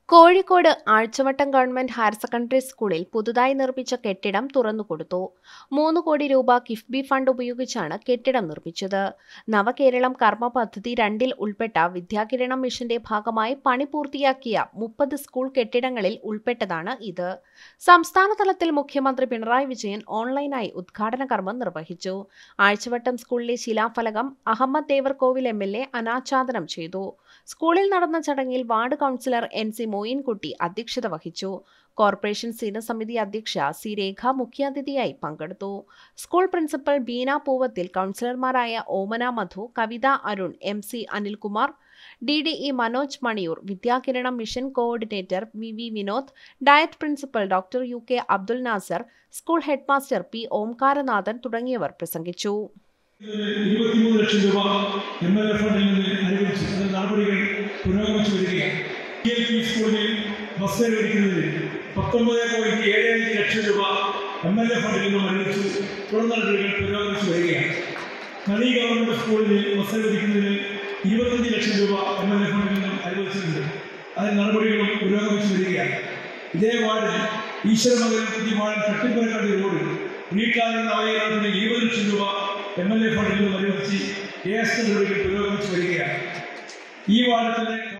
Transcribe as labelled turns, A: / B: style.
A: Kozhikode Azhchavattam government higher secondary സ്കൂളിൽ പുതുതായി നിർമ്മിച്ച കെട്ടിടം തുറന്നുകൊടുത്തു. 3 കോടി രൂപ കിഫ്ബി ഫണ്ട് ഉപയോഗിച്ചാണ് കെട്ടിടം നിർമ്മിച്ചത്. നവകേരളം കർമ്മ പദ്ധതി 2-ൽ ഉൾപ്പെട്ട വിദ്യാകിരണം മിഷന്റെ ഭാഗമായി പണി പൂർത്തിയാക്കിയ 30 സ്കൂൾ കെട്ടിടങ്ങളിൽ ഉൾപ്പെട്ടതാണ് ഇത്. സംസ്ഥാന തലത്തിൽ മുഖ്യമന്ത്രി പിണറായി വിജയൻ ഓൺലൈനായി ഉദ്ഘാടന കർമ്മം നിർവഹിച്ചു. ആഴ്ചവട്ടം സ്കൂളിലെ ശിലാഫലകം അഹമ്മദ് ദേവർകോവിൽ MLA അനാച്ഛാദനം ചെയ്തു. സ്കൂളിൽ നടന്ന ചടങ്ങിൽ വാർഡ് കൗൺസിലർ NC മോയിൻകുട്ടി അധ്യക്ഷത വഹിച്ചു. കോർപ്പറേഷൻ സ്ഥിരസമിതി അധ്യക്ഷ C രേഖ മുഖ്യാതിഥിയായി പങ്കെടുത്തു. സ്കൂൾ പ്രിൻസിപ്പൽ ബീന പൂവത്തിൽ, കൗൺസിലർമാരായ Omana Madhu, Kavitha Arun, MC Anilkumar, DDE Manoj Maniyoor, Vidyakiranam mission coordinator VV Vinod, DIET principal doctor UK Abdul Nasser, school headmaster P Omkaranathan തുടങ്ങിയവർ പ്രസംഗിച്ചു.
B: 23 ലക്ഷം രൂപ MLA ഫണ്ടിൽ നിന്ന് അനുവദിച്ചു. അതിന് നടപടികൾ പുരോഗമിച്ചു വരികയാണ്. സ്കൂളിൽ ബസ് അനുവദിക്കുന്നതിന് 19.75 ലക്ഷം രൂപ MLA ഫണ്ടിൽ നിന്നും അനുവദിച്ചു. തുടർ നടപടികൾ പുരോഗമിച്ചു വരികയാണ്. നളി ഗവൺമെന്റ് സ്കൂളിൽ ബസ് അനുവദിക്കുന്നതിന് 25 ലക്ഷം രൂപ MLA ഫണ്ടിൽ നിന്നും അനുവദിച്ചിട്ടുണ്ട്. അതിന് നടപടികളും പുരോഗമിച്ചു വരികയാണ്. ഇതേ വാർഡിൽ ഈശ്വരമംഗലം പുതിയവാർഡ് തട്ടിപ്പുരക്കാട് റോഡ് റീകാറിംഗ് നവകേരളത്തിന് 20 ലക്ഷം രൂപ MLA ഫണ്ടിൽ നിന്നും അനുവദിച്ച് നടപടികൾ പുരോഗമിച്ചു വരികയാണ്. ഈ വാർഡിൽ തന്നെ